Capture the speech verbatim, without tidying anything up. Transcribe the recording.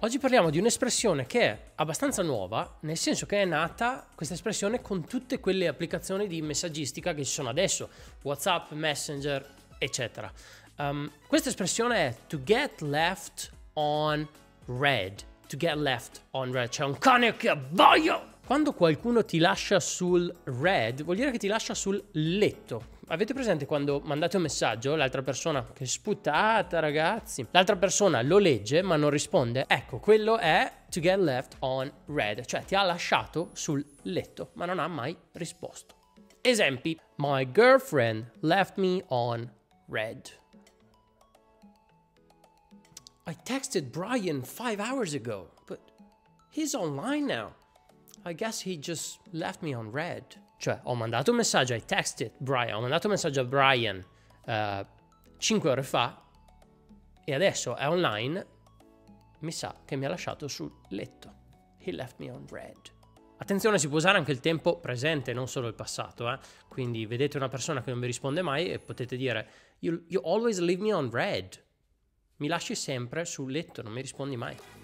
Oggi parliamo di un'espressione che è abbastanza nuova, nel senso che è nata questa espressione con tutte quelle applicazioni di messaggistica che ci sono adesso, WhatsApp, Messenger, eccetera. Um, questa espressione è to get left on red. To get left on red. C'è un cane che voglio! Quando qualcuno ti lascia sul red, vuol dire che ti lascia sul letto. Avete presente quando mandate un messaggio, l'altra persona, che sputtata ragazzi, l'altra persona lo legge ma non risponde? Ecco, quello è to get left on red, cioè ti ha lasciato sul letto ma non ha mai risposto. Esempi: my girlfriend left me on red. I texted Brian five hours ago, but he's online now. I guess he just left me on red. Cioè, ho mandato un messaggio, I texted Brian, ho mandato un messaggio a Brian uh, cinque ore fa e adesso è online, mi sa che mi ha lasciato sul letto. He left me on red. Attenzione, si può usare anche il tempo presente, non solo il passato, eh? Quindi vedete una persona che non vi risponde mai e potete dire you, you always leave me on red. Mi lasci sempre sul letto, non mi rispondi mai.